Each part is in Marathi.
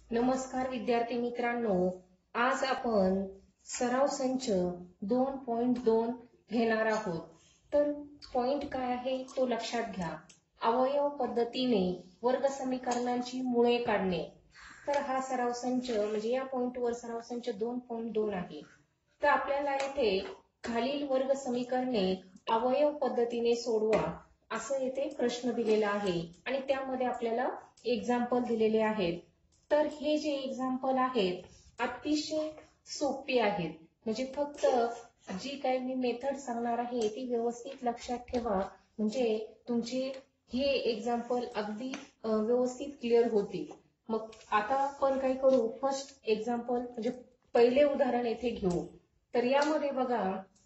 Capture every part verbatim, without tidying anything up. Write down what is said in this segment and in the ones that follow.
नमस्कार विद्यार्थी मित्रांनो, आज आपण सराव संच दोन पॉइंट दोन घेणार आहोत. तर पॉइंट काय आहे तो लक्षात घ्या. अवयव पद्धतीने वर्ग समीकरणांची मुळे काढणे. तर हा सराव संच म्हणजे या पॉइंटवर सराव संच दोन पॉइंट दोन आहे. तर आपल्याला येथे खालील वर्ग समीकरणे अवयव पद्धतीने सोडवा असं येथे प्रश्न दिलेला आहे आणि त्यामध्ये आपल्याला एक्झाम्पल दिलेले आहेत. तर हे जे एक्झाम्पल आहेत अतिशय सोपी आहेत. म्हणजे फक्त जी काही मी मेथड सांगणार आहे ती व्यवस्थित लक्षात ठेवा, म्हणजे तुमचे हे एक्झाम्पल अगदी व्यवस्थित क्लिअर होतील. मग आता आपण काय करू, फर्स्ट एक्झाम्पल म्हणजे पहिले उदाहरण येथे घेऊ. तर यामध्ये बघा,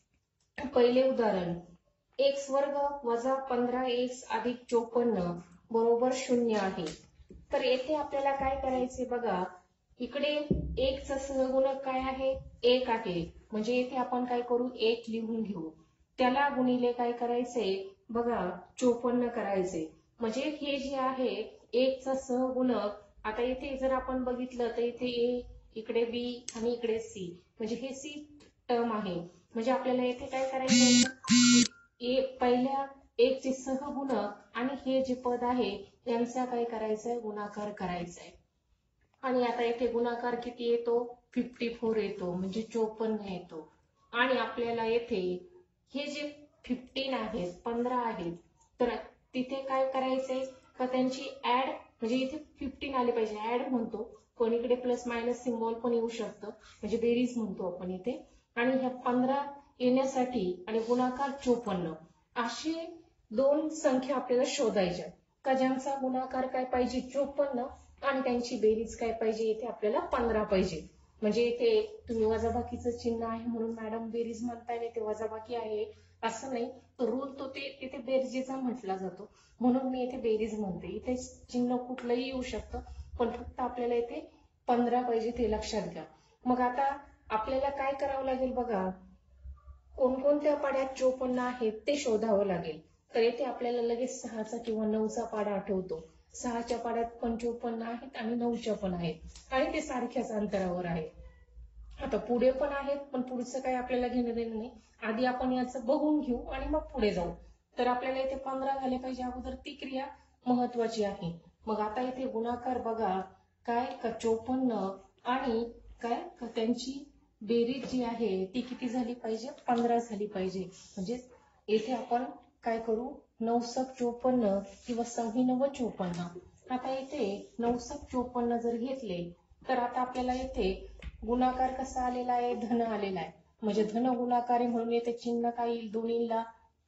पहिले उदाहरण एक्स वर्ग वजा पंधरा एक्स अधिक चोपन्न बरोबर शून्य आहे. तर येथे आपल्याला काय करायचे बघा, इकडे एक चा सहगुणक काय आहे, एक आहे. म्हणजे येथे आपण काय करू, एक लिहून घेऊ. त्याला गुणिले काय करायचे बघा, चोपन्न करायचे. म्हणजे हे जे आहे एक चा सहगुणक, आता इथे जर आपण बघितलं तर इथे ए, इकडे बी आणि इकडे सी, म्हणजे हे सी टर्म आहे. म्हणजे आपल्याला येथे काय करायचं, ए पहिल्या एक चे सहगुणक आणि हे जे पद आहे यांचा काय करायचंय, गुणाकार करायचा आहे. आणि आता येथे गुणाकार किती येतो, चौपन्न येतो, म्हणजे चोपन्न येतो. आणि आपल्याला येथे हे जे पंधरा आहेत, पंधरा आहेत, तर तिथे काय करायचंय का त्यांची ऍड, म्हणजे इथे पंधरा आले पाहिजे, ऍड म्हणतो, पण इकडे प्लस मायनस सिम्बॉल पण येऊ शकतं, म्हणजे बेरीज म्हणतो आपण इथे. आणि ह्या पंधरा येण्यासाठी आणि गुणाकार चोपन्न अशी दोन संख्या आपल्याला शोधायच्या का ज्यांचा गुणाकार काय पाहिजे चोपन्न आणि त्यांची बेरीज काय पाहिजे, इथे आपल्याला पंधरा पाहिजे. म्हणजे इथे तुम्ही वजाबाकीचं चिन्ह आहे म्हणून मॅडम बेरीज म्हणताय, नाही ते वजाबाकी आहे असं नाही. रूल तो ते तिथे बेरजेचा म्हटला जातो म्हणून मी इथे बेरीज म्हणते. इथे चिन्ह कुठलंही येऊ शकतं, पण फक्त आपल्याला इथे पंधरा पाहिजे ते लक्षात घ्या. मग आता आपल्याला काय करावं लागेल बघा, कोणकोणत्या पाड्यात चोपन्न आहेत ते शोधावं लागेल. तर येथे आपल्याला लगेच सहाचा किंवा नऊचा पाडा आठवतो. सहाच्या पाड्यात पण चोपन्न आहेत आणि नऊच्या पण आहेत आणि ते सारख्याच अंतरावर आहे. आता पुढे पण आहेत, पण पुढचं काय आपल्याला घेणं देणं नाही. आधी आपण याचं बघून घेऊ आणि मग पुढे जाऊ. तर आपल्याला इथे पंधरा झाले पाहिजे अगोदर, ती क्रिया महत्वाची आहे. मग आता इथे गुणाकार बघा, काय का चोपन्न आणि काय का त्यांची बेरीज जी आहे ती किती झाली पाहिजे, पंधरा झाली पाहिजे. म्हणजे येथे आपण काय करू, नऊसक चोपन्न किंवा सव्वी नव चोपन्न. आता इथे नऊसक चोपन्न जर घेतले तर आता आपल्याला इथे गुणाकार कसा आलेला आहे, धन आलेला आहे. म्हणजे धन गुणाकार आहे म्हणून येथे चिन्ह काय येईल, दोन्हीला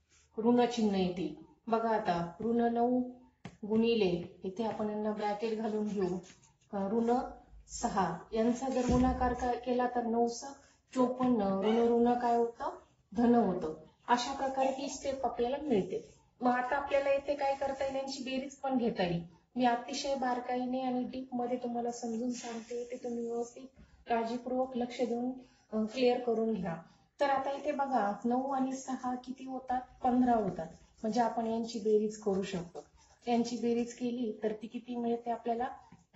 ऋण चिन्ह येतील. बघा आता ऋण नऊ गुणिले, इथे आपण यांना ब्रॅकेट घालून घेऊ, ऋण सहा यांचा जर गुणाकार केला तर नऊसक चोपन्न ऋण ऋण काय होतं, धन होतं. अशा प्रकारे ही स्टेप आपल्याला मिळते. मग आता आपल्याला इथे काय करता येईल, यांची बेरीज पण घेता येईल. मी अतिशय बारकाईने आणि डीप मध्ये तुम्हाला समजून सांगते, ते तुम्ही व्यवस्थित काळजीपूर्वक लक्ष देऊन क्लिअर करून घ्या. तर आता इथे बघा, नऊ आणि सहा किती होतात, पंधरा होतात. म्हणजे आपण यांची बेरीज करू शकतो. यांची बेरीज केली तर ती किती मिळते आपल्याला,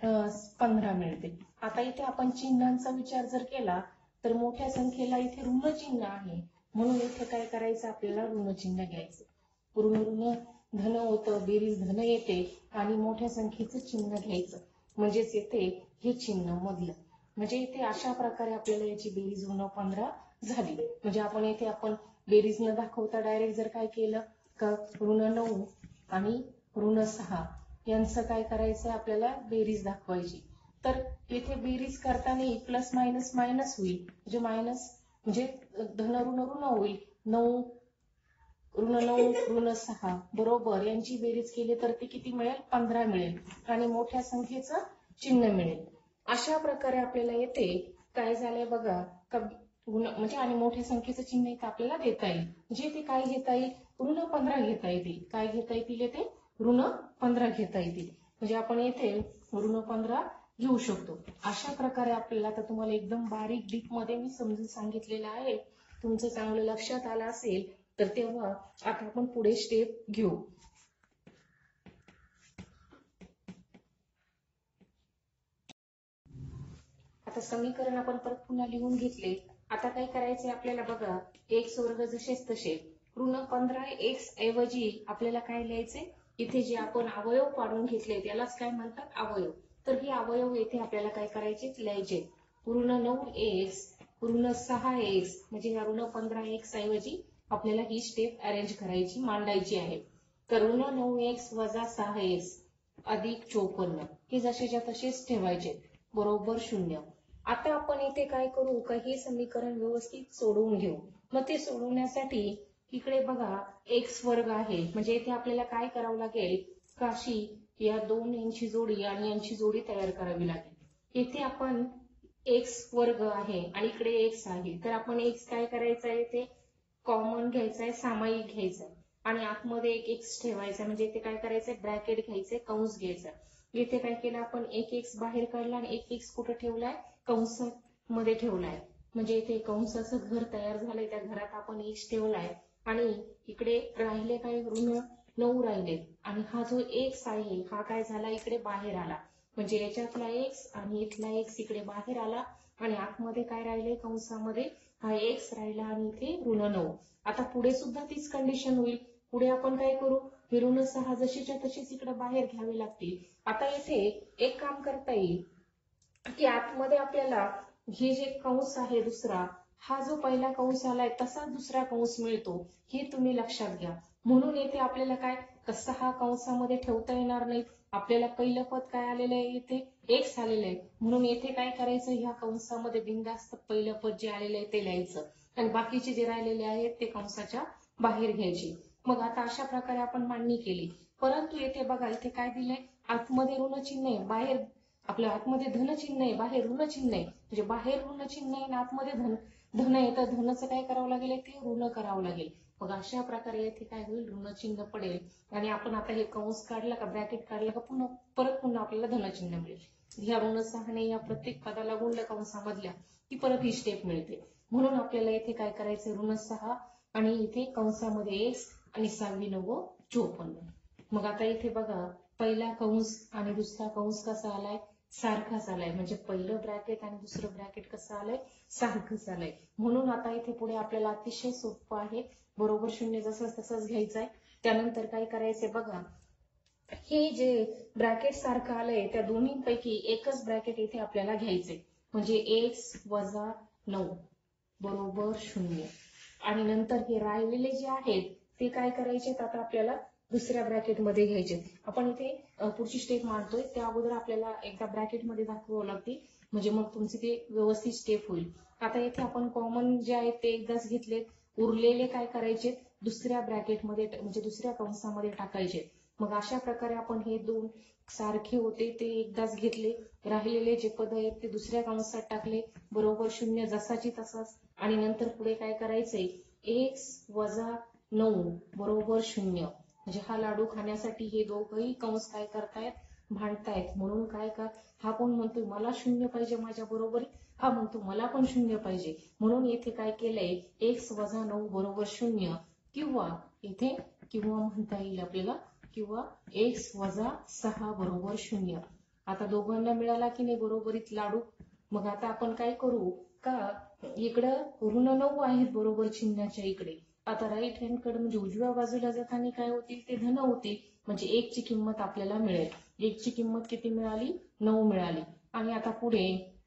पंधरा मिळते. आता इथे आपण चिन्हांचा विचार जर केला तर मोठ्या संख्येला इथे ऋण चिन्ह आहे म्हणून इथे काय करायचं, आपल्याला ऋण चिन्ह घ्यायचं. ऋण ऋण धन होतं, बेरीज धन येते आणि मोठ्या संख्येचं चिन्ह घ्यायचं, म्हणजेच येथे हे चिन्ह मधलं. म्हणजे इथे अशा प्रकारे आपल्याला याची बेरीज ऋण पंधरा झाली. म्हणजे आपण येथे आपण बेरीज न दाखवता डायरेक्ट जर काय केलं का ऋण नऊ आणि ऋण सहा यांचं काय करायचं, आपल्याला बेरीज दाखवायची. तर येथे बेरीज करताना प्लस मायनस मायनस होईल, म्हणजे मायनस म्हणजे धन ऋण ऋण होईल. नऊ ऋण नऊ ऋण सहा बरोबर यांची बेरीज केली तर ती किती मिळेल, पंधरा मिळेल आणि मोठ्या संख्येचं चिन्ह मिळेल. अशा प्रकारे आपल्याला येते काय झालंय बघा, म्हणजे आणि मोठ्या संख्येचं चिन्ह इथे आपल्याला देता येईल. म्हणजे ते काय घेता येईल, ऋण पंधरा घेता येतील. काय घेता येतील, येते ऋण पंधरा घेता येतील. म्हणजे आपण येथे ऋण पंधरा घेऊ शकतो. अशा प्रकारे आपल्याला, आता तुम्हाला एकदम बारीक डीप मध्ये मी समजून सांगितलेलं आहे. तुमचं चांगलं लक्षात आलं असेल तर तेव्हा आता आपण पुढे स्टेप घेऊ. आता समीकरण आपण परत पुन्हा लिहून घेतले. आता काय करायचंय आपल्याला बघा, एक्स वर्ग जसेच तसे ऋण पंधरा एक्स ऐवजी आपल्याला काय लिहायचंय, इथे जे आपण अवयव पाडून घेतले त्यालाच काय म्हणतात, अवयव. तर हे अवयव येथे आपल्याला काय करायचे, लिहायचे. ऋण नऊ एक्स ऋण सहा एक्स म्हणजे या ऋण पंधरा एक्स ऐवजी आपल्याला ही स्टेप अरेंज करायची, मांडायची आहे. तर ऋण नऊ एक्स वजा सहा एक्स अधिक चोपन्न हे जसेच्या तसेच ठेवायचे, बरोबर शून्य. आता आपण इथे काय करू, का हे समीकरण व्यवस्थित सोडवून घेऊ. मग ते सोडवण्यासाठी इकडे बघा एक्स वर्ग आहे, म्हणजे इथे आपल्याला काय करावं लागेल, काशी या दोन यांची जोडी आणि यांची जोडी तयार करावी लागेल. इथे आपण एक्स वर्ग आहे आणि इकडे एक्स आहे, तर आपण एक्स काय करायचं आहे, ते कॉमन घ्यायचं आहे, सामायिक घ्यायचं आहे आणि आतमध्ये एक एक्स ठेवायचा, म्हणजे इथे काय करायचंय, ब्रॅकेट घ्यायचंय, कंस घ्यायचा. इथे काय केलं आपण, एक एक्स बाहेर काढला आणि एक एक्स कुठे ठेवलाय, कंसामध्ये ठेवलाय. म्हणजे इथे कंसाचं घर तयार झालंय, त्या घरात आपण एक्स ठेवलाय आणि इकडे राहिले काय, ऋण नऊ राहिले आणि हा जो एक्स आहे हा काय झाला, इकडे बाहेर आला. म्हणजे याच्यातला एक्स आणि इथला एक्स इकडे बाहेर आला आणि आतमध्ये काय राहिले, कंसामध्ये हा एक्स राहिला आणि इथे ऋण नऊ. आता पुढे सुद्धा तीच कंडिशन होईल. पुढे आपण काय करू, हे ऋण सहा जशीच्या तशीच इकडे बाहेर घ्यावी लागतील. आता इथे एक काम करता येईल की आतमध्ये आपल्याला हे जे कंस आहे दुसरा, हा जो पहिला कंस आलाय तसा दुसरा कंस मिळतो, हे तुम्ही लक्षात घ्या. म्हणून येथे आपल्याला काय, तसा हा कंसामध्ये ठेवता येणार नाही. आपल्याला पहिलं पद काय आलेलं आहे, इथे एक्स आलेलं आहे. म्हणून येथे काय करायचं, ह्या कंसामध्ये बिनधास्त पहिलं पद जे आलेलं आहे ते लिहायचं आणि बाकीचे जे राहिलेले आहेत ते कंसाच्या बाहेर घ्यायचे. मग आता अशा प्रकारे आपण मांडणी केली. परंतु येथे बघा, इथे काय दिलंय, आतमध्ये ऋण चिन्ह आहे, बाहेर आपल्या आतमध्ये धन चिन्ह आहे, बाहेर ऋण चिन्ह आहे. म्हणजे बाहेर ऋण चिन्ह आहे आणि आतमध्ये धन धन आहे, तर धनचं काय करावं लागेल, ते ऋण करावं लागेल. मग अशा प्रकारे येथे काय होईल, ऋण चिन्ह पडेल आणि आपण आता हे कंस काढला का, ब्रॅकेट काढला का, पुन्हा परत पुन्हा आपल्याला धनचिन्ह मिळेल. ह्या ऋण सहाने या प्रत्येक पदाला गुणलं कंसामधल्या की परत ही स्टेप मिळते. म्हणून आपल्याला इथे काय करायचं, ऋण सहा आणि इथे कंसामध्ये एक्स आणि सहावी नव चोपन्न. मग आता इथे बघा, पहिला कंस आणि दुसरा कंस कसा आलाय, सारखाच आलाय. म्हणजे पहिलं ब्रॅकेट आणि दुसरं ब्रॅकेट कसं आलंय, सारखंच आलंय. म्हणून आता इथे पुढे आपल्याला अतिशय सोपं आहे, बरोबर शून्य जसं तसंच घ्यायचंय. त्यानंतर काय करायचंय बघा, हे जे ब्रॅकेट सारखं आलंय त्या दोन्हीपैकी एकच ब्रॅकेट इथे आपल्याला घ्यायचंय. म्हणजे एक्स वजा नऊ बरोबर शून्य. आणि नंतर हे राहिलेले जे आहेत ते काय करायचे, आता आपल्याला दुसऱ्या ब्रॅकेटमध्ये घ्यायचे. आपण इथे पुढची स्टेप मांडतोय त्या अगोदर आपल्याला एकदा ब्रॅकेटमध्ये दाखवावं लागते, म्हणजे मग तुमचे ते व्यवस्थित स्टेप होईल. आता इथे आपण कॉमन जे आहेत ते एकदाच घेतले, उरलेले काय करायचे, दुसऱ्या ब्रॅकेटमध्ये म्हणजे दुसऱ्या कंसामध्ये टाकायचे. मग अशा प्रकारे आपण हे दोन सारखे होते ते एकदाच घेतले, राहिलेले जे पद आहेत ते दुसऱ्या कंसात टाकले, बरोबर शून्य जसाची तसाच. आणि नंतर पुढे काय करायचंय, एक्स वजा नऊ बरोबर शून्य. म्हणजे हा लाडू खाण्यासाठी हे दोघही कंस काय करतायत, भांडतायत. म्हणून काय का, हा कोण म्हणतो मला शून्य पाहिजे माझ्या बरोबरीत, हा म्हणतो मला पण शून्य पाहिजे. म्हणून येथे काय केलंय, एक्स वजा नऊ बरोबर शून्य, किंवा इथे किंवा म्हणता येईल आपल्याला, किंवा एक्स वजा सहा बरोबर शून्य. आता दोघांना मिळाला की नाही बरोबरीत लाडू. मग आता आपण काय करू का, इकडं ऋण नऊ आहेत बरोबर चिन्हाच्या इकडे. आता राईट हँड कडे म्हणजे उजव्या बाजूला जाताना काय होतील, ते धन होतील. म्हणजे एक ची किंमत आपल्याला मिळेल. एक ची किंमत किती मिळाली, नऊ मिळाली. आणि आता पुढे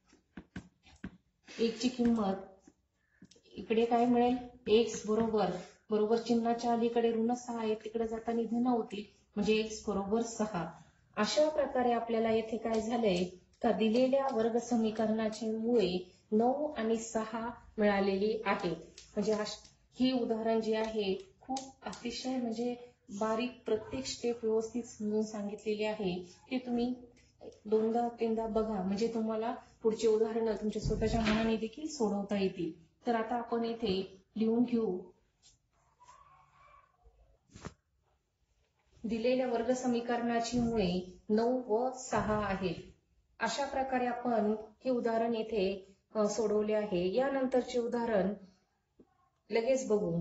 एक ची किंमत इकडे काय मिळेल, एक्स बरोबर बरोबर चिन्हाच्या अलीकडे ऋण सहा आहे, तिकडे जाताना धन होतील. म्हणजे एक्स बरोबर सहा. अशा प्रकारे आपल्याला येथे काय झालंय, का दिलेल्या वर्ग समीकरणाची मुळे नऊ आणि सहा मिळालेली आहेत. म्हणजे ही उदाहरण जे आहे खूप अतिशय म्हणजे बारीक, प्रत्येक स्टेप व्यवस्थित समजून सांगितलेली आहे. ते तुम्ही दोनदा तीनदा बघा, म्हणजे तुम्हाला पुढचे उदाहरण तुमच्या स्वतःच्या मनाने देखील सोडवता येतील. तर आता आपण इथे लिहून घेऊ, दिलेल्या वर्ग समीकरणाची मुळे नऊ व सहा आहेत. अशा प्रकारे आपण हे उदाहरण येथे सोडवले आहे. यानंतरचे उदाहरण लगेच बघू.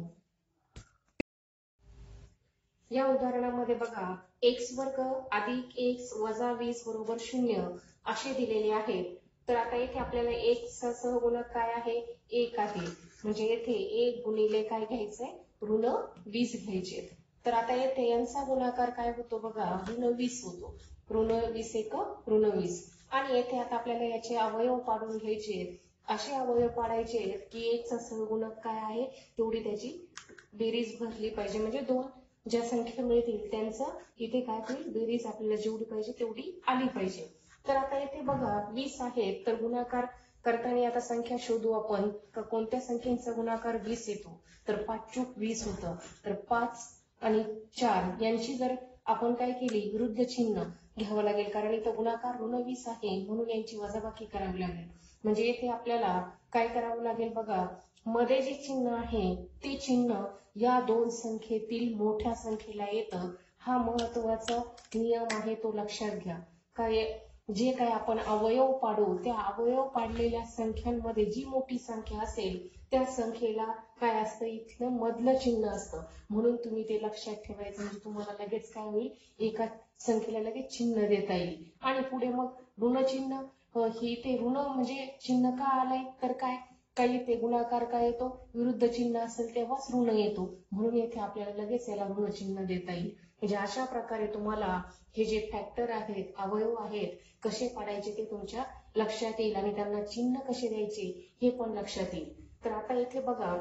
या उदाहरणामध्ये बघा, एक्स वर्ग अधिक एक्स वजा वीस बरोबर शून्य असे दिलेले आहेत. तर आता इथे आपल्याला एक चा सहगुणक काय आहे, एक आहे. म्हणजे येथे एक गुणिले काय घ्यायचंय, ऋण वीस घ्यायचे. तर आता येथे यांचा गुणाकार काय होतो बघा, ऋण वीस होतो. ऋण वीस एक ऋण वीस. आणि येथे आता आपल्याला याचे अवयव पाडून घ्यायचे. असे अवयव पाडायचे की एक चा सहगुणक काय आहे तेवढी त्याची बेरीज भरली पाहिजे. म्हणजे दोन ज्या संख्या मिळतील त्यांचं इथे काय होईल, बेरीज आपल्याला जेवढी पाहिजे तेवढी आली पाहिजे. तर आता इथे बघा वीस आहेत, तर गुणाकार करताना आता संख्या शोधू आपण. कोणत्या संख्येचा गुणाकार वीस येतो, तर पाच चूक वीस होतं. तर पाच आणि चार यांची जर आपण काय केली, विरुद्ध चिन्ह घ्यावं लागेल. कारण इथं गुणाकार ऋण वीस आहे म्हणून यांची वजाबाकी करावी लागेल. म्हणजे इथे आपल्याला काय करावं लागेल बघा, मध्ये जे चिन्ह आहे ते चिन्ह या दोन संख्येतील मोठ्या संख्येला येतं. हा महत्वाचा नियम आहे, तो लक्षात घ्या. काय जे काय आपण अवयव पाडू त्या अवयव पाडलेल्या संख्यांमध्ये जी मोठी संख्या असेल त्या संख्येला काय असतं, इथलं मधलं चिन्ह असतं. म्हणून तुम्ही ते लक्षात ठेवायचं. म्हणजे तुम्हाला लगेच काय होईल, एका संख्येला लगेच चिन्ह देता येईल. आणि पुढे मग ऋण चिन्ह, ही ते ऋण म्हणजे चिन्ह का आलंय, तर काय काही ते गुणाकार काय येतो, विरुद्ध चिन्ह असेल तेव्हाच ऋण येतो. म्हणून येथे आपल्याला लगेच याला ऋण चिन्ह देता येईल. म्हणजे अशा प्रकारे तुम्हाला हे जे फॅक्टर आहेत, अवयव आहेत, कसे पाडायचे ते तुमच्या लक्षात येईल. आणि त्यांना चिन्ह कसे द्यायचे हे पण लक्षात येईल. तर आता इथे बघा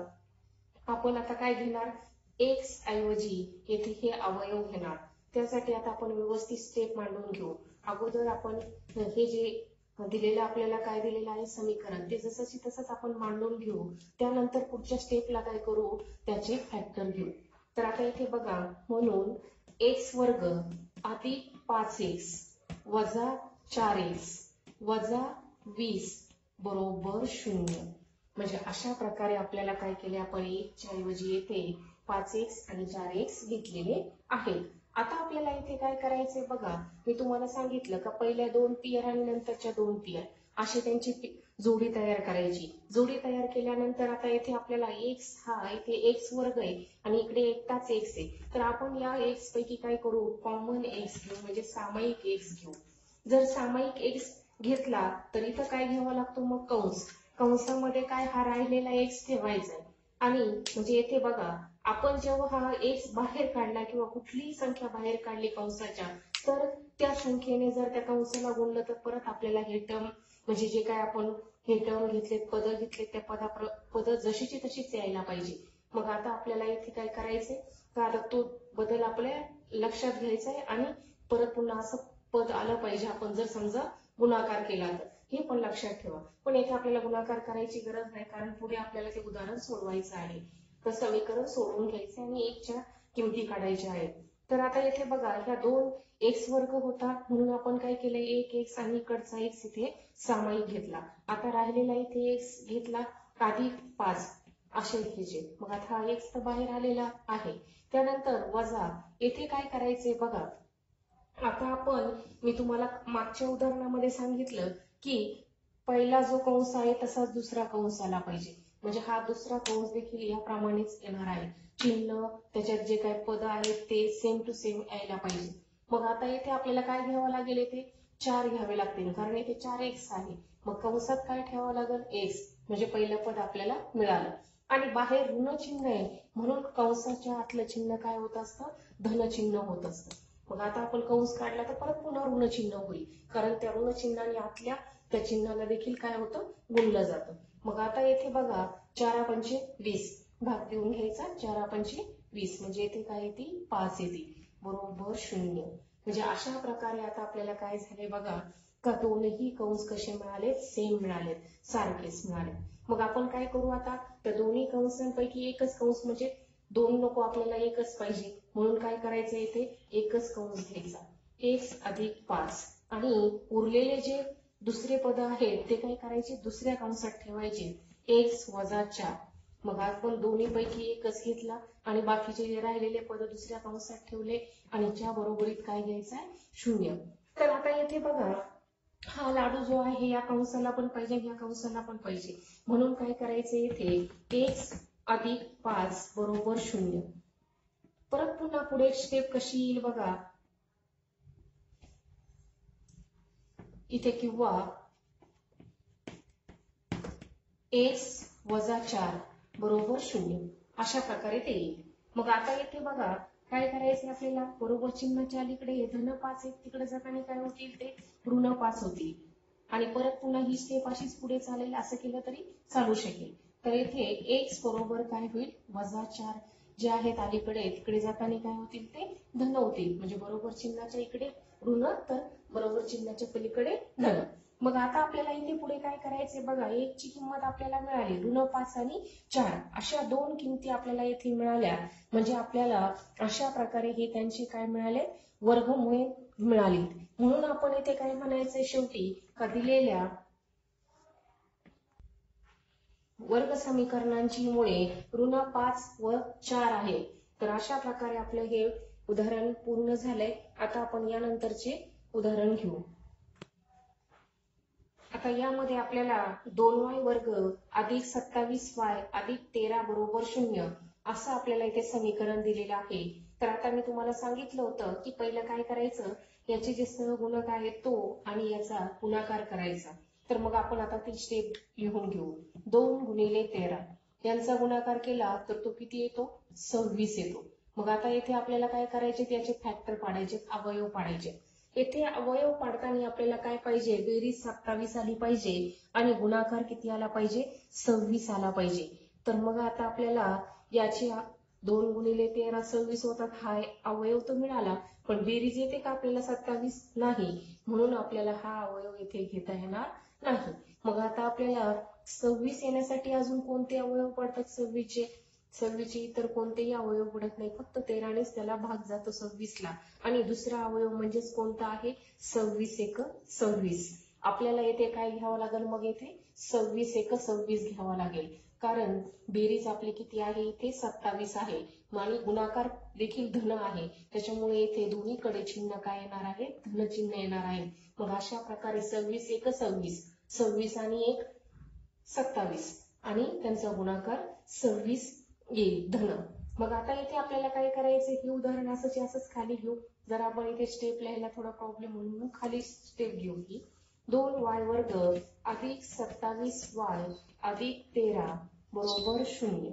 आपण आता काय घेणार, एक्स ऐवजी येथे हे अवयव घेणार. त्यासाठी आता आपण व्यवस्थित स्टेप मांडून घेऊ. अगोदर आपण हे जे दिलेलं आपल्याला काय दिलेलं आहे समीकरण, ते जसंची तसंच आपण मांडून घेऊ. त्यानंतर पुढच्या स्टेपला काय करू, त्याचे फॅक्टर घेऊ. तर आता इथे बघा, म्हणून एक्स वर्ग अधिक पाच एक्स वजा चार एक्स वजा वीस बरोबर शून्य. म्हणजे अशा प्रकारे आपल्याला काय केले, आपण एकच्या ऐवजी येथे पाच एक्स आणि चार एक्स घेतलेले आहेत. आता आपल्याला इथे काय करायचंय बघा, मी तुम्हाला सांगितलं का पहिल्या दोन पियर आणि नंतरच्या दोन पियर अशी त्यांची जोडी तयार करायची. जोडी तयार केल्यानंतर आता इथे आपल्याला एक्स हा इथे एक्स वर्ग आहे आणि इकडे एकटाच एक्स आहे. तर आपण या एक्स पैकी काय करू, कॉमन एक्स घेऊ. म्हणजे सामायिक एक्स घेऊ. जर सामायिक एक्स घेतला तर इथं काय घ्यावा लागतो, मग कंस. कंसामध्ये काय हा राहिलेला एक्स ठेवायचा आहे. आणि म्हणजे येथे बघा आपण जेव्हा हा एक्स बाहेर काढला किंवा कुठलीही संख्या बाहेर काढली कंसाच्या, तर त्या संख्येने जर त्या कंसाला गुणलं तर परत आपल्याला हे टर्म म्हणजे जे काय आपण हे टर्म घेतलेत, पद घेतलेत, त्या पदा पद जशीची तशीच यायला पाहिजे. मग आता आपल्याला इथे काय करायचंय, का आता तो बदल आपल्या लक्षात घ्यायचा आहे आणि परत पुन्हा असं पद आलं पाहिजे आपण जर समजा गुणाकार केला तर. हे पण लक्षात ठेवा. पण इथे आपल्याला गुणाकार करायची गरज नाही, कारण पुढे आपल्याला ते उदाहरण सोडवायचं आहे. तर समीकरण सोडवून घ्यायचे आणि एकच्या किमती काढायच्या आहेत. तर आता इथे बघा ह्या दोन एक्स वर्ग होता म्हणून आपण काय केलं, एक एक्स आणि इकडचा एक्स इथे सामायिक घेतला. आता राहिलेला इथे एक्स घेतला अधिक पाच असे घ्यायचे. मग आता हा एक्स तर बाहेर आलेला आहे. त्यानंतर वजा येथे काय करायचे बघा, आता आपण मी तुम्हाला मागच्या उदाहरणामध्ये सांगितलं की पहिला जो कंस आहे तसाच दुसरा कंस आला पाहिजे. म्हणजे हा दुसरा कंस देखील याप्रमाणेच येणार आहे. चिन्ह त्याच्यात जे काही पद आहेत ते सेम टू सेम यायला पाहिजे. मग आता इथे आपल्याला काय घ्यावं लागेल, येथे चार घ्यावे लागतील कारण इथे चार एक्स आहे. मग कंसात काय ठेवावं लागेल, एक्स. म्हणजे पहिलं पद आपल्याला मिळालं. आणि बाहेर ऋण चिन्ह आहे म्हणून कंसाच्या आतलं चिन्ह काय होत असतं, धन चिन्ह होत असतं. मग आता आपण कंस काढला तर परत पुन्हा ऋण चिन्ह होईल, कारण त्या ऋण चिन्हाने आतल्या त्या चिन्हाला देखील काय होतं, गुणलं जातं. मग आता येथे बघा चारा पंचे वीस भाग देऊन घ्यायचा, चारा पंचे वीस म्हणजे येथे काय येते, पाच येते बरोबर शून्य. म्हणजे अशा प्रकारे आता आपल्याला काय झाले बघा, का दोनही कंस कसे मिळाले, सेम मिळाले, सारखेच मिळाले. मग आपण काय करू, आता त्या दोन्ही कंसांपैकी एकच कंस म्हणजे दोन नको आपल्याला एकच पाहिजे म्हणून काय करायचं, येथे एकच कंस घ्यायचा, एक्स अधिक पाच. आणि उरलेले जे दुसरे पद आहेत ते काय करायचे, दुसऱ्या कंसात ठेवायचे, एक्स वजा चार. मग आपण दोन्ही पैकी एकच घेतला आणि बाकीचे जे राहिलेले पद दुसऱ्या कंसात ठेवले आणि च्या बरोबरीत काय घ्यायचं आहे, शून्य. तर आता येथे बघा हा लाडू जो आहे या कंसाला पण पाहिजे या कंसाला पण पाहिजे म्हणून काय करायचं, येथे एक्स अधिक पाच बरोबर शून्य. परत पुन्हा पुढे स्टेप कशी येईल बघा, इथे किंवा एक्स वजा चार बरोबर शून्य अशा प्रकारे ते येईल. मग आता इथे बघा काय करायचं आपल्याला, बरोबर चिन्हाच्या अलीकडे धन पाच एक तिकडे जाताना काय होतील ते ऋण पाच होतील आणि परत पुन्हा ही स्टेप अशीच पुढे चालेल, असं केलं तरी चालू शकेल. तर इथे एक्स बरोबर काय होईल वजा चार जे आहेत अलीकडे तिकडे जाताना काय होतील ते धन होतील, म्हणजे बरोबर चिन्हाच्या इकडे ऋण तर बरोबर चिन्हाच्या पलीकडे धन. मग आता आपल्याला इथे पुढे काय करायचे बघा, एक ची किंमत आपल्याला मिळाली ऋण पाच आणि चार अशा दोन किमती आपल्याला इथे मिळाल्या, म्हणजे आपल्याला अशा प्रकारे हे त्यांचे काय मिळाले वर्गमुळे मिळाली. म्हणून आपण इथे काय म्हणायचंय शेवटी का दिलेल्या वर्ग समीकरणांची मुळे ऋण पाच व चार आहे. तर अशा प्रकारे आपलं हे उदाहरण पूर्ण झालंय. आता आपण यानंतरचे उदाहरण घेऊ. आता यामध्ये आपल्याला दोन वाय वर्ग अधिक सत्तावीस वाय अधिक तेरा बरोबर शून्य असं आपल्याला इथे समीकरण दिलेलं आहे. तर आता मी तुम्हाला सांगितलं होतं की पहिलं काय करायचं, याचे जे सहगुणक आहेत तो आणि याचा गुणाकार करायचा. तर मग आपण आता ती स्टेप लिहून घेऊ. दोन गुणिले तेरा यांचा गुणाकार केला तर तो किती येतो सव्वीस येतो. मग आता इथे आपल्याला काय करायचे, त्याचे फॅक्टर पाडायचे, अवयव पाडायचे. येथे अवयव पाडताना आपल्याला काय पाहिजे, बेरीज सत्तावीस आली पाहिजे आणि गुणाकार किती आला पाहिजे सव्वीस आला पाहिजे. तर मग आता आपल्याला याची दोन गुणिले तेरा सव्वीस होतात, हा अवयव तर मिळाला पण बेरीज येते का आपल्याला सत्तावीस नाही, म्हणून आपल्याला हा अवयव येथे घेता येणार नाही. मग आता आपल्याला सव्वीस येण्यासाठी अजून कोणते अवयव पडतात सव्वीसचे, सव्वीसचे इतर कोणतेही अवयव पडत नाही, फक्त तेरानेच त्याला भाग जातो सव्वीसला. आणि दुसरा अवयव म्हणजेच कोणता आहे सव्वीस एक सव्वीस. आपल्याला येथे काय घ्यावं लागेल, मग येथे सव्वीस एक सव्वीस घ्यावा लागेल, कारण बेरीज आपली किती आहे इथे सत्तावीस आहे आणि गुणाकार देखील धन आहे, त्याच्यामुळे इथे दोन्हीकडे चिन्ह काय येणार आहे धन चिन्ह येणार आहे. मग अशा प्रकारे सव्वीस एक सव्वीस, सव्वीस आणि एक सत्तावीस आणि त्यांचा गुणाकार सव्वीस येईल धन. मग आता इथे आपल्याला काय करायचं, हे उदाहरण असंच असंच खाली घेऊ. जर आपण इथे स्टेप लिहायला थोडा प्रॉब्लेम म्हणून खाली स्टेप घेऊ की दोन वाय वर्ग अधिक सत्तावीस वाय अधिक तेरा बरोबर शून्य.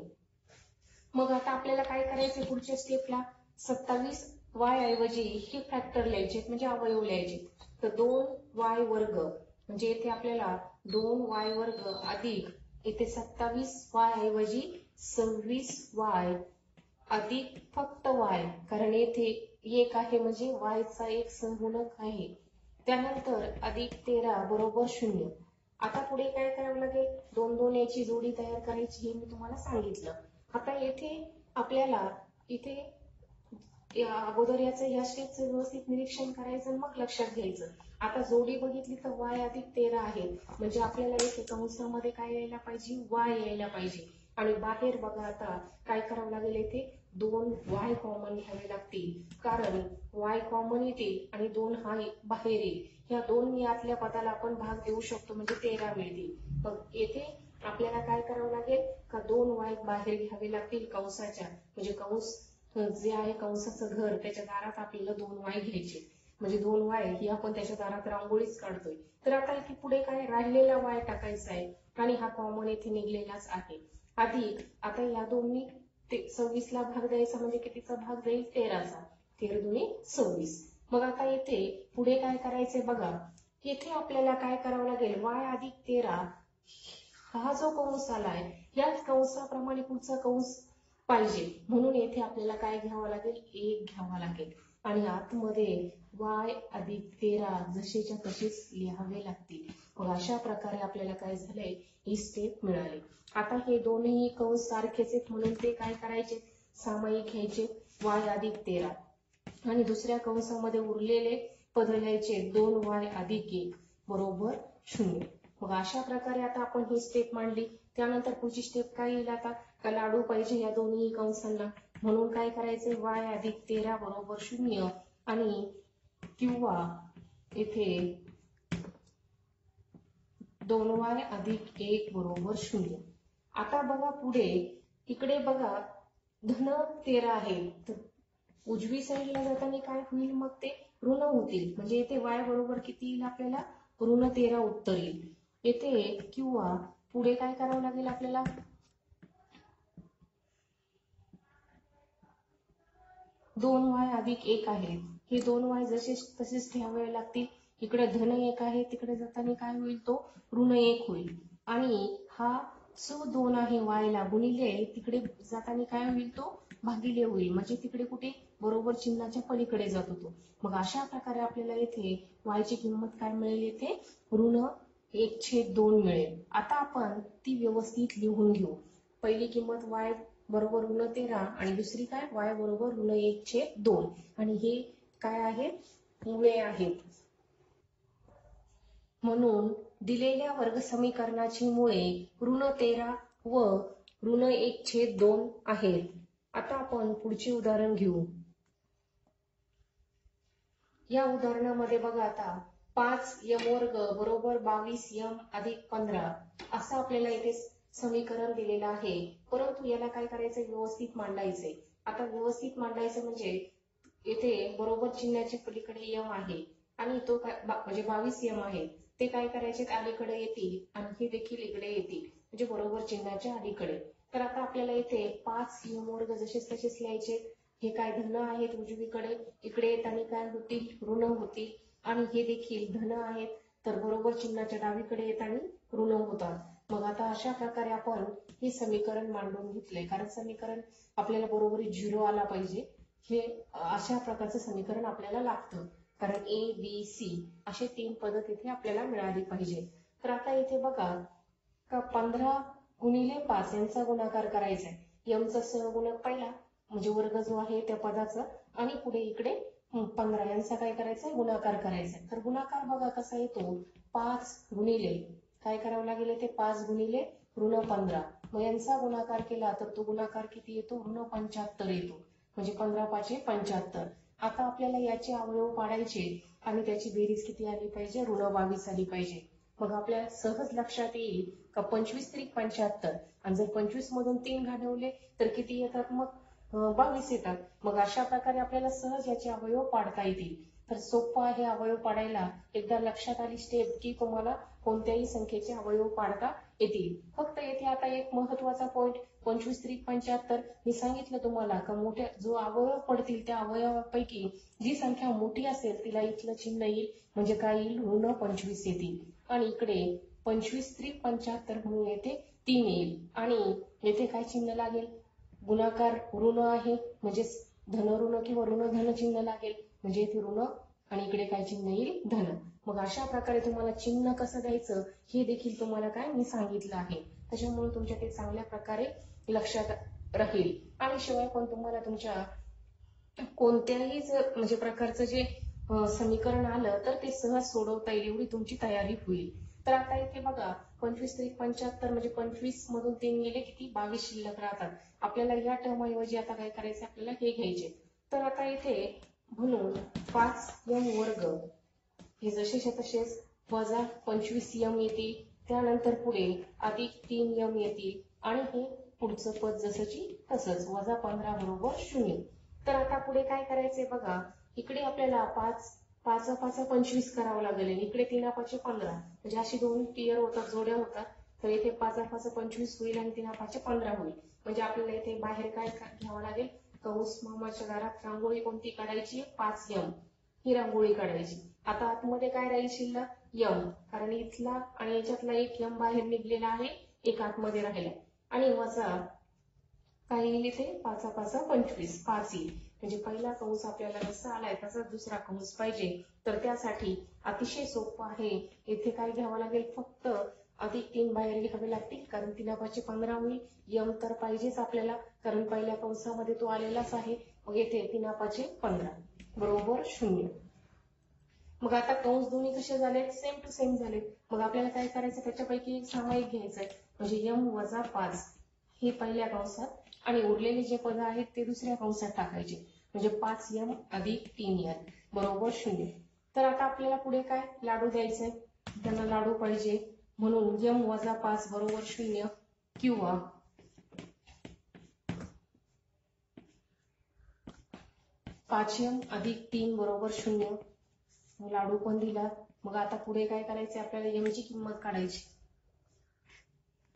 मग आता आपल्याला काय करायचं पुढच्या स्टेपला, सत्तावीस वाय ऐवजी हे फॅक्टर लिहायचे म्हणजे अवयव लिहायचे. तर दोन वाय वर्ग म्हणजे इथे आपल्याला दोन वाय वर्ग अधिक इथे सत्तावीस वाय ऐवजी सव्वीस वाय अधिक फक्त वाय, कारण येथे एक आहे म्हणजे वाय चा एक सहगुणक आहे, त्यानंतर अधिक तेरा बरोबर शून्य. आता पुढे काय करावं लागेल, दोन दोन याची जोडी तयार करायची हे मी तुम्हाला सांगितलं. आता येथे आपल्याला इथे अगोदर याचं या स्टेपचं व्यवस्थित निरीक्षण करायचं मग लक्षात घ्यायचं. आता जोडी बघितली तर वाय अधिक तेरा आहे, म्हणजे आपल्याला इथे कंसामध्ये काय यायला पाहिजे वाय यायला पाहिजे. आणि बाहेर बघा आता काय करावं लागेल, येथे दोन वाय कॉमन घ्यावे लागतील, कारण वाय कॉमन येतील आणि दोन हा बाहेर येईल. ह्या दोन यातल्या पदाला आपण भाग देऊ शकतो म्हणजे तेरा मिळतील. मग येथे आपल्याला काय करावं लागेल का दोन वाय बाहेर घ्यावे लागतील कंसाच्या, म्हणजे कंस जे आहे कंसाचं घर त्याच्या दारात आपल्याला दोन वाय घ्यायचे, म्हणजे दोन वाय ही आपण त्याच्या दारात रांगोळीच काढतोय. तर आता इथे पुढे काय राहिलेला वाय टाकायचा आहे आणि हा कॉमन येथे निघलेलाच आहे. अधिक आता या दोन्ही ते सव्वीस ला भाग द्यायचा म्हणजे कितीचा भाग जाईल तेराचा, तेरा दुनी सव्वीस. मग आता येथे पुढे काय करायचंय बघा, येथे आपल्याला काय करावं लागेल, वाय अधिक तेरा हा जो कंस आलाय याच कंसाप्रमाणे पुढचा कंस पाहिजे, म्हणून येथे आपल्याला काय घ्यावं लागेल एक घ्यावा लागेल आणि आतमध्ये वाय अधिक तेरा जसेच्या तसेच लिहावे लागतील. मग अशा प्रकारे आपल्याला काय झालंय ही स्टेप मिळाली. आता हे दोन्ही कंस सारखेच आहेत म्हणून ते काय करायचे सामायिक घ्यायचे वाय अधिक तेरा आणि दुसऱ्या कंसामध्ये उरलेले पद लिहायचे दोन वाय अधिक एक बरोबर शून्य. मग अशा प्रकारे आता आपण ही स्टेप मांडली. त्यानंतर पुढची स्टेप काय येईल, आता का लाडू पाहिजे या दोन्ही कंसांना, म्हणून काय करायचे वाय अधिक तेरा बरोबर शून्य आणि किंवा इथे दोन वाय अधिक एक बरोबर शून्य. आता बघा पुढे इकडे बघा धन तेरा आहे, तर उजवी साईडला जाताना काय होईल मग ते ऋण होतील, म्हणजे इथे वाय बरोबर किती येईल आपल्याला ऋण तेरा उत्तर येईल. येथे किंवा पुढे काय करावं लागेल आपल्याला, दोन वाय अधिक एक आहे, हे दोन वाय जसे तसेच ठेवावे लागतील. इकडे धन एक आहे, तिकडे जाताना काय होईल, तो ऋण एक होईल. आणि हा जो दोन आहे वायला गुणिले तिकडे जाताना काय होईल, तो भागिले होईल. म्हणजे तिकडे कुठे बरोबर चिन्हाच्या पलीकडे जात होतो. मग अशा प्रकारे आपल्याला येथे वायची किंमत काय मिळेल, येथे ऋण एक छेद दोन मिळेल. आता आपण ती व्यवस्थित लिहून घेऊ. पहिली किंमत वाय बरोबर ऋण तेरा आणि दुसरी काय वाय बरोबर ऋण एक छेद दोन. आणि हे काय आहे, मुळे आहेत. म्हणून दिलेल्या वर्ग समीकरणाची मुळे ऋण तेरा व ऋण एक छेद दोन आहेत. आता आपण पुढचे उदाहरण घेऊ. या उदाहरणामध्ये बघा, आता पाच यम वर्ग बरोबर बावीस यम अधिक पंधरा असं आपल्याला इथे समीकरण दिलेलं आहे. परंतु याला काय करायचं, व्यवस्थित मांडायचंय. आता व्यवस्थित मांडायचं म्हणजे येथे बरोबर चिन्हाच्या पलीकडे यम आहे आणि तो काय म्हणजे बावीस यम आहे, ते काय करायचे, अलीकडे येतील आणि हे देखील इकडे येतील, म्हणजे बरोबर चिन्हाच्या अलीकडे. तर आता आपल्याला इथे पाच यम वर्ग जसेच तसेच लिहायचे. हे काय धन आहेत उजवीकडे, इकडे येताना काय होतील, ऋण होतील. आणि हे देखील धन आहेत, तर बरोबर चिन्हाच्या डावीकडे येताना ऋण होतात. मग आता अशा प्रकारे आपण हे समीकरण मांडून घेतले, कारण समीकरण आपल्याला बरोबरी झिरो आला पाहिजे. हे अशा प्रकारचं समीकरण आपल्याला लागतं, कारण ए बी सी असे तीन पद इथे आपल्याला मिळाली पाहिजे. तर आता इथे बघा का पंधरा गुणिले पाच यांचा गुणाकार करायचा आहे. यमचा सहगुणक पहिला म्हणजे वर्ग जो आहे त्या पदाचा, आणि पुढे इकडे पंधरा यांचा काय करायचा, गुणाकार करायचा. तर गुणाकार बघा कसा येतो, पाच गुणिले काय करावं लागेल, ते पाच गुणिले ऋण पंधरा. मग यांचा गुणाकार केला तर तो गुणाकार किती येतो, ऋण पंच्याहत्तर येतो. म्हणजे पंधरा पाचे पंच्याहत्तर. आता आपल्याला याचे अवयव पाडायचे आणि त्याची बेरीज किती आली पाहिजे, ऋण बावीस आली पाहिजे. मग आपल्याला सहज लक्षात येईल का पंचवीस त्रिक पंच्याहत्तर, आणि जर पंचवीस मधून तीन घालवले तर किती येतात, मग बावीस येतात. मग अशा प्रकारे आपल्याला सहज याचे अवयव पाडता येतील. तर सोपं आहे अवयव पाडायला. एकदा लक्षात आली स्टेप की तुम्हाला कोणत्याही संख्येचे अवयव पाडता येतील. फक्त येथे आता एक महत्वाचा पॉइंट, पंचवीस त्रिक पंच्याहत्तर मी सांगितलं तुम्हाला का मोठ्या जो अवयव पडतील त्या अवयवापैकी जी संख्या मोठी असेल तिला इथलं चिन्ह येईल, म्हणजे काय येईल, ऋण पंचवीस येतील. आणि इकडे पंचवीस त्रिक पंच्याहत्तर म्हणून येथे तीन येईल. आणि येथे काय चिन्ह लागेल, गुणाकार ऋण आहे म्हणजे धन ऋण किंवा ऋण धन चिन्ह लागेल, म्हणजे इथे ऋण आणि इकडे काय चिन्ह येईल, धन. मग अशा प्रकारे तुम्हाला चिन्ह कसं द्यायचं हे देखील तुम्हाला काय मी सांगितलं आहे. त्याच्यामुळे तुमच्या ते चांगल्या प्रकारे लक्षात राहील. आणि शिवाय पण तुम्हाला तुमच्या कोणत्याही म्हणजे प्रकारचं जे समीकरण आलं तर ते सहज सोडवता येईल, एवढी तुमची तयारी होईल. तर आता इथे बघा पंचवीस त्रिक पंच्याहत्तर म्हणजे पंचवीस मधून तीन गेले किती, बावीस शिल्लक राहतात. आपल्याला या टर्म ऐवजी आता काय करायचं, आपल्याला हे घ्यायचे. तर आता इथे म्हणून पाच यम वर्ग हे जसेच्या तसेच वजा पंचवीस यम येतील, त्यानंतर पुढे अधिक तीन यम येतील आणि हे पुढचं पद जसंची तसंच वजा पंधरा बरोबर शून्य. तर आता पुढे काय करायचंय बघा, इकडे आपल्याला पाच पाच पाच पंचवीस करावं लागेल, इकडे तीन पाचे पंधरा, म्हणजे अशी दोन पेयर होतात, जोड्या होतात. तर इथे पाच पाच पंचवीस होईल आणि तीन पाचे पंधरा होईल. म्हणजे आपल्याला इथे बाहेर काय घ्यावं लागेल, कंस मामाच्या दारात रांगोळी कोणती काढायची, पाच यम ही रांगोळी काढायची. आता आतमध्ये काय राहील शिल्लक, यम, कारण इथला आणि याच्यातला एक यम बाहेर निघलेला आहे, एक आतमध्ये राहिला. आणि वजा काय येईल इथे, पाच पाच पंचवीस, पाच येईल. म्हणजे पहिला कंस आपल्याला जसा आलाय तसा दुसरा कंस पाहिजे. तर त्यासाठी अतिशय सोपं आहे, इथे काय घ्यावं लागेल, फक्त अधिक तीन बाहेर घ्यावे लागतील, कारण तीन पाचे पंधरा होईल. यम तर पाहिजेच आपल्याला, कारण पहिल्या कंसामध्ये तो आलेलाच आहे. मग येथे तीन पाचे पंधरा बरोबर शून्य. मग आता कंस दोन्ही कसे झाले, सेम टू सेम झाले. मग आपल्याला काय करायचं, त्याच्यापैकी एक सामायिक घ्यायचंय, म्हणजे यम वजा पाच हे पहिल्या कंसात आणि उरलेले जे पद आहेत ते दुसऱ्या कंसात टाकायचे, म्हणजे पाच यम अधिक तीन यम बरोबर शून्य. तर आता आपल्याला पुढे काय लाडू द्यायचंय, त्यांना लाडू पाहिजे, म्हणून यम वजा पाच बरोबर शून्य किंवा पाच यम अधिक तीन बरोबर शून्य. लाडू पण दिला. मग आता पुढे काय करायचे, आपल्याला यमची किंमत काढायची.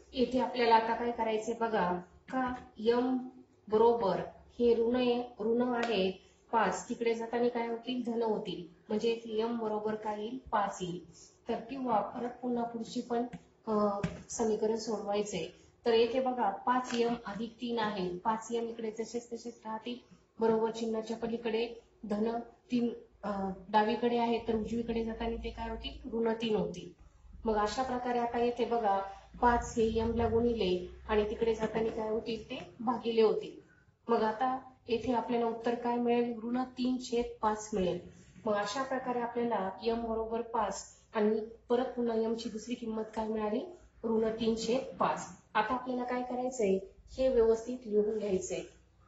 येथे आपल्याला आता काय करायचंय बघा, का यम बरोबर हे ऋण ऋण आहे पाच, तिकडे जाताना काय होतील, धन होतील, म्हणजे इथे यम बरोबर काय येईल, पाच येईल. तर किंवा परत पुन्हा पुढची पण समीकरण सोडवायचंय. तर येथे बघा पाच यम अधिक तीन आहे, पाच यम इकडे तसेच तसेच राहतील, बरोबर चिन्हाच्या पलीकडे धन तीन डावीकडे आहे, तर उजवीकडे जाताना ते काय होतील, ऋण तीन होतील. मग अशा प्रकारे आता येथे बघा पाच हे यमला गुणिले आणि तिकडे जाताना काय होतील, ते भागिले होतील. मग आता येथे आपल्याला उत्तर काय मिळेल, ऋण तीन छेद पाच मिळेल. मग अशा प्रकारे आपल्याला यम बरोबर पाच आणि परत पुन्हा यमची दुसरी किंमत काय मिळाली, ऋण तीन छेद पाच. आता आपल्याला काय करायचंय, हे व्यवस्थित लिहून घ्यायचंय.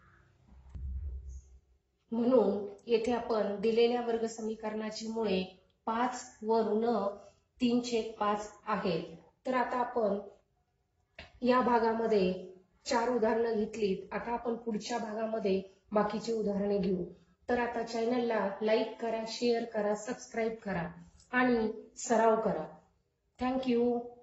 म्हणून येथे आपण दिलेल्या वर्ग समीकरणाची मुळे पाच व ऋण तीन छेद पाच आहेत. तर आता आपण या भागामध्ये चार उदाहरणं घेतलीत. आता आपण पुढच्या भागामध्ये बाकीची उदाहरणे घेऊ. तर आता चॅनलला लाईक करा, शेअर करा, सबस्क्राईब करा आणि सराव करा. थँक्यू.